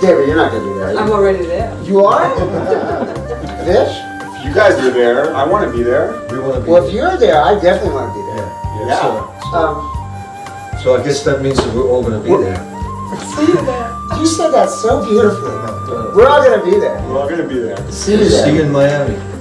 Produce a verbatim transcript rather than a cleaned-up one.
David, you're not going to be there. I'm already there. You are? Fish? If you guys are there, I want to be there. We want to be Well, there. if you're there, I definitely want to be there. Yeah. Yeah. So, so, Um, so I guess that means that we're all going to be there. see that? You said that so beautifully. We're all going to be there. We're all going to be there. See you there. See you in Miami.